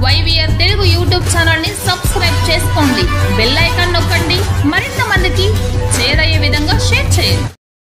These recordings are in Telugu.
YVR తెలుగు యూట్యూబ్ ఛానల్ ని సబ్స్క్రైబ్ చేసుకోండి. బెల్ ఐకాన్ నొక్కండి. మరింత మందికి చేరయ్యే విధంగా షేర్ చేయండి.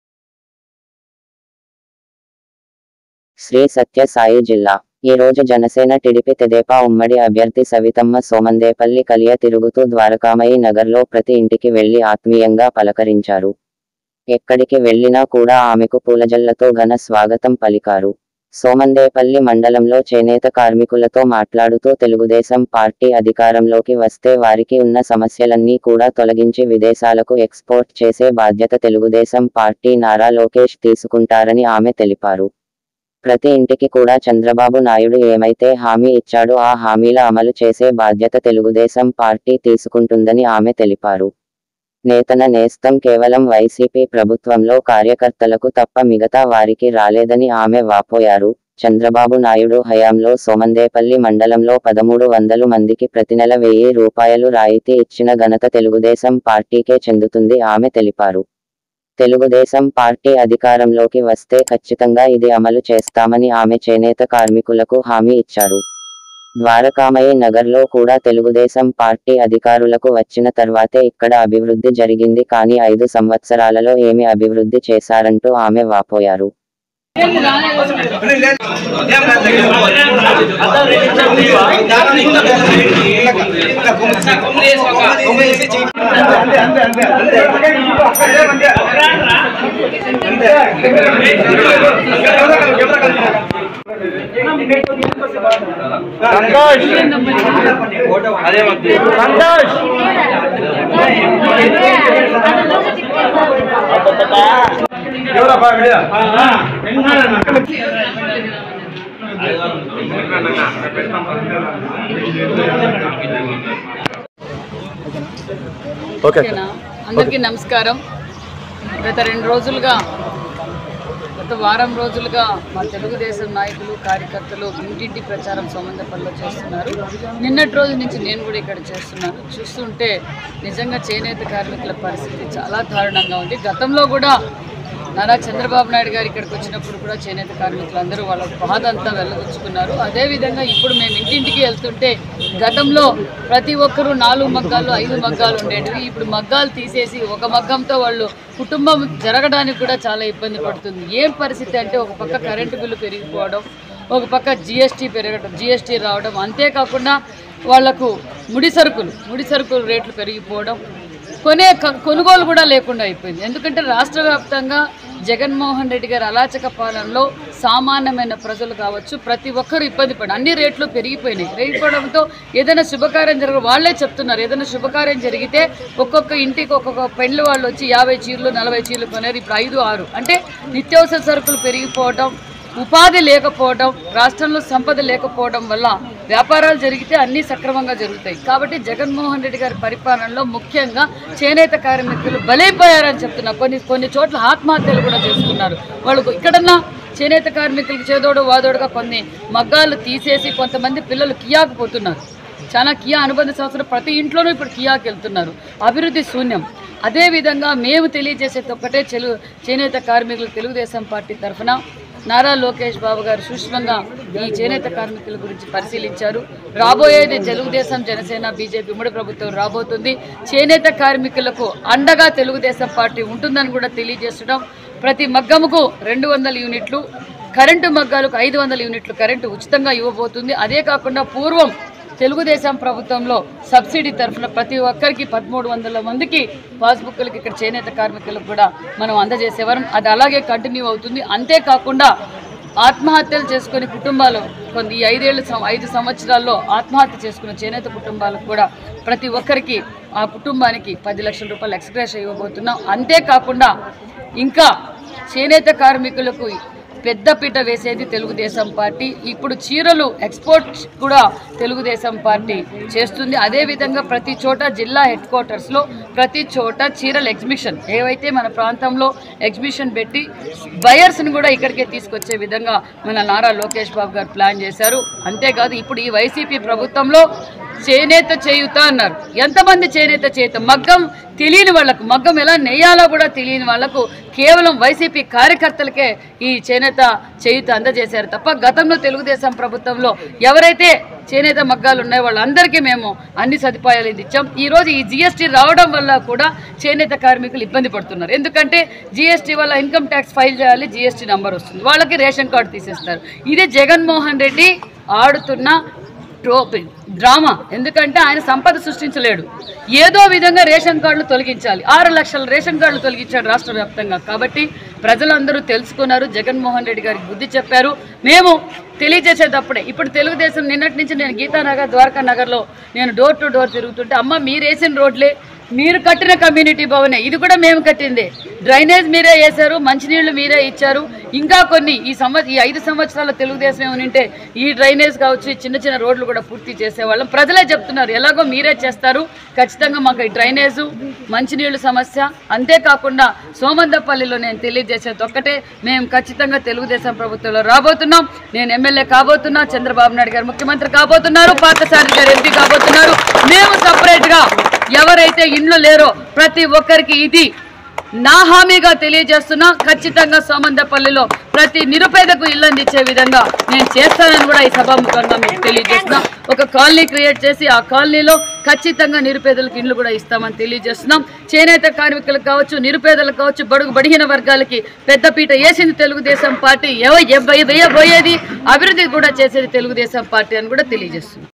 శ్రీ సత్య సాయి జిల్లా ఈ రోజు జనసేన టీడీపీ తెదేపా ఉమ్మడి అభ్యర్థి సవితమ్మ సోమందేపల్లి కలియ తిరుగుతూ ద్వారకామయి నగర్లో ప్రతి ఇంటికి వెళ్లి ఆత్మీయంగా పలకరించారు. ఎక్కడికి వెళ్లినా కూడా ఆమెకు పూలజల్లతో ఘన స్వాగతం పలికారు. సోమందేపల్లి మండలంలో చేనేత కార్మికులతో మాట్లాడుతూ తెలుగుదేశం పార్టీ అధికారంలోకి వస్తే వారికి ఉన్న సమస్యలన్నీ కూడా తొలగించి విదేశాలకు ఎక్స్పోర్ట్ చేసే బాధ్యత తెలుగుదేశం పార్టీ నారా లోకేష్ తీసుకుంటారని ఆమె తెలిపారు. ప్రతి ఇంటికి కూడా చంద్రబాబు నాయుడు ఏమైతే హామీ ఇచ్చాడో ఆ హామీల అమలు చేసే బాధ్యత తెలుగుదేశం పార్టీ తీసుకుంటుందని ఆమె తెలిపారు. నేతన నేస్తం కేవలం వైసీపీ ప్రభుత్వంలో కార్యకర్తలకు తప్ప మిగతా వారికి రాలేదని ఆమె వాపోయారు. చంద్రబాబు నాయుడు హయాంలో సోమందేపల్లి మండలంలో 1300 మందికి ప్రతి నెల 1000 రూపాయలు రాయితీ ఇచ్చిన ఘనత తెలుగుదేశం పార్టీకే చెందుతుంది ఆమె తెలిపారు. తెలుగుదేశం పార్టీ అధికారంలోకి వస్తే ఖచ్చితంగా ఇది అమలు చేస్తామని ఆమె చేనేత కార్మికులకు హామీ ఇచ్చారు. ద్వారకామయి నగర్లో కూడా తెలుగుదేశం పార్టీ అధికారులకు వచ్చిన తర్వాతే ఇక్కడ అభివృద్ధి జరిగింది, కానీ 5 సంవత్సరాలలో ఏమి అభివృద్ధి చేశారంటూ ఆమె వాపోయారు. అందరికీ నమస్కారం. గత వారం రోజులుగా మా తెలుగుదేశం నాయకులు కార్యకర్తలు ఇంటింటి ప్రచారం సోమందేపల్లిలో చేస్తున్నారు. నిన్నటి రోజు నుంచి నేను కూడా ఇక్కడ చేస్తున్నాను. చూస్తుంటే నిజంగా చేనేత కార్మికుల పరిస్థితి చాలా దారుణంగా ఉంది. గతంలో కూడా నారా చంద్రబాబు నాయుడు గారు ఇక్కడికి వచ్చినప్పుడు కూడా చేనేత కార్మికులు అందరూ వాళ్ళ బాధ అంతా వెళ్ళగొచ్చుకున్నారు. అదేవిధంగా ఇప్పుడు మేము ఇంటింటికి వెళ్తుంటే గతంలో ప్రతి ఒక్కరూ 4 మగ్గాలు 5 మగ్గాలు ఉండేటివి. ఇప్పుడు మగ్గాలు తీసేసి ఒక మగ్గంతో వాళ్ళు కుటుంబం జరగడానికి కూడా చాలా ఇబ్బంది పడుతుంది. ఏం పరిస్థితి అంటే ఒక పక్క కరెంటు బిల్లు పెరిగిపోవడం, ఒక పక్క జిఎస్టీ రావడం, అంతేకాకుండా వాళ్లకు ముడి సరుకులు రేట్లు పెరిగిపోవడం, కొనుగోలు కూడా లేకుండా అయిపోయింది. ఎందుకంటే రాష్ట్ర వ్యాప్తంగా జగన్మోహన్ రెడ్డి గారి అరాచక పాలనలో సామాన్యమైన ప్రజలు కావచ్చు ప్రతి ఒక్కరు ఇబ్బంది పడి అన్ని రేట్లు పెరిగిపోవడంతో ఏదైనా శుభకార్యం వాళ్ళే చెప్తున్నారు. ఏదైనా శుభకార్యం జరిగితే ఒక్కొక్క ఇంటికి ఒక్కొక్క పెండ్లి వాళ్ళు వచ్చి 50 చీరలు 40 చీరలు కొనేది ఇప్పుడు 5, 6. అంటే నిత్యావసర సరుకులు పెరిగిపోవడం, ఉపాధి లేకపోవడం, రాష్ట్రంలో సంపద లేకపోవడం వల్ల వ్యాపారాలు జరిగితే అన్నీ సక్రమంగా జరుగుతాయి. కాబట్టి జగన్మోహన్ రెడ్డి గారి పరిపాలనలో ముఖ్యంగా చేనేత కార్మికులు బలైపోయారని చెప్తున్నారు. కొన్ని చోట్ల ఆత్మహత్యలు కూడా చేసుకున్నారు. వాళ్ళు ఇక్కడన్నా చేనేత కార్మికులకు చేదోడు వాదోడుగా కొన్ని మగ్గాలు తీసేసి కొంతమంది పిల్లలు కియాకు పోతున్నారు. చాలా కియా అనుబంధ సంస్థలు ప్రతి ఇంట్లోనూ ఇప్పుడు కియాకి వెళ్తున్నారు. అభివృద్ధి శూన్యం. అదేవిధంగా మేము తెలియజేసేది ఒక్కటే, చేనేత కార్మికులు తెలుగుదేశం పార్టీ తరఫున నారా లోకేష్ బాబు గారు సూక్ష్మంగా ఈ చేనేత కార్మికుల గురించి పరిశీలించారు. రాబోయేది తెలుగుదేశం జనసేన బీజేపీ ఉమ్మడి ప్రభుత్వం రాబోతుంది. చేనేత కార్మికులకు అండగా తెలుగుదేశం పార్టీ ఉంటుందని కూడా తెలియజేస్తున్నాం. ప్రతి మగ్గముకు 200 యూనిట్లు, కరెంటు మగ్గాలకు 500 యూనిట్లు కరెంటు ఉచితంగా ఇవ్వబోతుంది. అదే కాకుండా పూర్వం తెలుగుదేశం ప్రభుత్వంలో సబ్సిడీ తరఫున ప్రతి ఒక్కరికి 1300 మందికి పాస్బుక్లకి ఇక్కడ చేనేత కార్మికులకు కూడా మనం అందజేసేవారం. అది అలాగే కంటిన్యూ అవుతుంది. అంతేకాకుండా ఆత్మహత్యలు చేసుకుని కుటుంబాలు ఈ 5 సంవత్సరాల్లో ఆత్మహత్య చేసుకున్న చేనేత కుటుంబాలకు కూడా ప్రతి ఒక్కరికి ఆ కుటుంబానికి 10 లక్షల రూపాయలు ఎక్స్గ్రేషన్ ఇవ్వబోతున్నాం. అంతేకాకుండా ఇంకా చేనేత కార్మికులకు పెద్దపీట వేసేది తెలుగుదేశం పార్టీ. ఇప్పుడు చీరలు ఎక్స్పోర్ట్ కూడా తెలుగుదేశం పార్టీ చేస్తుంది. అదేవిధంగా ప్రతి చోట జిల్లా హెడ్ క్వార్టర్స్లో ప్రతి చోట చీరల ఎగ్జిబిషన్ ఏవైతే మన ప్రాంతంలో ఎగ్జిబిషన్ పెట్టి బయర్స్ని కూడా ఇక్కడికే తీసుకొచ్చే విధంగా మన నారా లోకేష్ బాబు గారు ప్లాన్ చేశారు. అంతేకాదు ఇప్పుడు ఈ వైసీపీ ప్రభుత్వంలో చేనేత చేయుత అన్నారు. ఎంతమంది చేనేత చేయుత మగ్గం తెలియని వాళ్లకు, మగ్గం ఎలా నెయ్యాలో కూడా తెలియని వాళ్లకు కేవలం వైసీపీ కార్యకర్తలకే ఈ చేనేత చేయుత అందజేశారు తప్ప గతంలో తెలుగుదేశం ప్రభుత్వంలో ఎవరైతే చేనేత మగ్గాలు ఉన్నాయి వాళ్ళందరికీ మేము అన్ని సదుపాయాలు ఇచ్చాం. ఈరోజు ఈ జిఎస్టీ రావడం వల్ల కూడా చేనేత కార్మికులు ఇబ్బంది పడుతున్నారు. ఎందుకంటే జిఎస్టీ వల్ల ఇన్కమ్ ట్యాక్స్ ఫైల్ చేయాలి, జిఎస్టీ నెంబర్ వస్తుంది, వాళ్ళకి రేషన్ కార్డు తీసేస్తారు. ఇదే జగన్మోహన్ రెడ్డి ఆడుతున్న డ్రామా. ఎందుకంటే ఆయన సంపద సృష్టించలేడు, ఏదో విధంగా రేషన్ కార్డులు తొలగించాలి. 6 లక్షల రేషన్ కార్డులు తొలగించాడు రాష్ట్ర వ్యాప్తంగా. కాబట్టి ప్రజలందరూ తెలుసుకున్నారు, జగన్మోహన్ రెడ్డి గారికి బుద్ధి చెప్పారు. మేము తెలియజేసేటప్పుడే ఇప్పుడు తెలుగుదేశం నిన్నటి నుంచి నేను గీతానగర్, ద్వారకా నగర్లో నేను డోర్ టు డోర్ తిరుగుతుంటే, అమ్మ మీరు వేసిన రోడ్లే, మీరు కట్టిన కమ్యూనిటీ భవనే, ఇది కూడా మేము కట్టిందే, డ్రైనేజ్ మీరే వేశారు, మంచినీళ్లు మీరే ఇచ్చారు, ఇంకా కొన్ని ఈ 5 సంవత్సరాల తెలుగుదేశం ఏమనింటే ఈ డ్రైనేజ్ కావచ్చు, చిన్న చిన్న రోడ్లు కూడా పూర్తి చేసేవాళ్ళం. ప్రజలే చెప్తున్నారు ఎలాగో మీరే చేస్తారు, ఖచ్చితంగా మాకు ఈ డ్రైనేజు, మంచినీళ్ళు సమస్య. అంతేకాకుండా సోమందపల్లిలో నేను తెలియజేసేది ఒక్కటే, మేము ఖచ్చితంగా తెలుగుదేశం ప్రభుత్వంలో రాబోతున్నాం. నేను ఎమ్మెల్యే కాబోతున్నా, చంద్రబాబు నాయుడు గారు ముఖ్యమంత్రి కాబోతున్నారు, పార్థసారథి గారు ఎంపీ కాబోతున్నారు. మేము సపరేట్గా ఎవరైతే ఇండ్లు లేరో ప్రతి ఒక్కరికి ఇది నా హామీగా తెలియజేస్తున్నా. ఖచ్చితంగా సోమందపల్లిలో ప్రతి నిరుపేదకు ఇల్లు అందించే విధంగా నేను చేస్తానని కూడా ఈ సభాముఖంగా మీకు తెలియజేస్తున్నా. ఒక కాలనీ క్రియేట్ చేసి ఆ కాలనీలో ఖచ్చితంగా నిరుపేదలకు ఇండ్లు కూడా ఇస్తామని తెలియజేస్తున్నాం. చేనేత కార్మికులకు కావచ్చు, నిరుపేదలకు కావచ్చు, బడుగు బడిగిన వర్గాలకి పెద్దపీట వేసింది తెలుగుదేశం పార్టీ. వేయబోయేది అభివృద్ధి కూడా చేసేది తెలుగుదేశం పార్టీ అని కూడా తెలియజేస్తుంది.